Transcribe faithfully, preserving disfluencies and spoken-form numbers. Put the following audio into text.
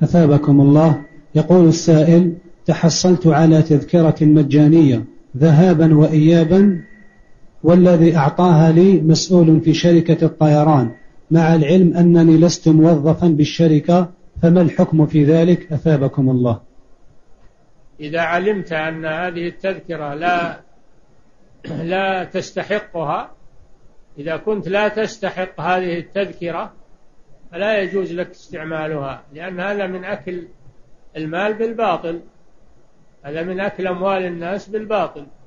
أثابكم الله. يقول السائل: تحصلت على تذكرة مجانية ذهابا وإيابا، والذي أعطاها لي مسؤول في شركة الطيران، مع العلم أنني لست موظفا بالشركة، فما الحكم في ذلك؟ أثابكم الله. إذا علمت أن هذه التذكرة لا لا تستحقها، إذا كنت لا تستحق هذه التذكرة فلا يجوز لك استعمالها، لأن هذا من أكل المال بالباطل، هذا من أكل أموال الناس بالباطل.